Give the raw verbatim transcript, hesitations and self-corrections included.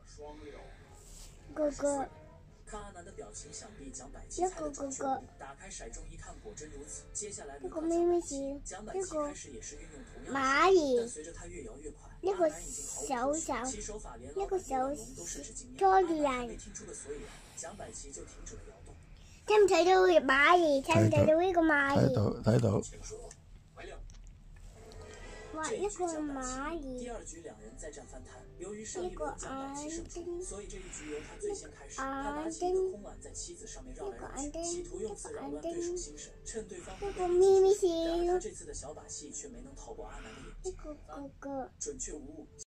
哥哥。 看阿南的表情，想必蒋百奇这猜个哥哥。 打开骰盅一看，果真如此。接下来这个妹妹型， 蒋百奇开始也是运用同样蚂蚁。 但随着他越摇越快， 那个小小，那个小超厉害。 蒋百奇就停止了摇动。 睇唔睇到蚂蚁？睇唔睇到呢個蚂蚁？ 睇到睇到。 哇，一個蚂蚁。 第二局兩人再戰翻盤，由於上一輪蒋百奇勝出，所以這一局由他最先開始。他拿起一個空碗在棋子上面繞來繞去，企圖用此擾亂對手心神，趁對方不備不及。然而他這次的小把戲卻沒能逃過阿南的眼睛。準確無誤。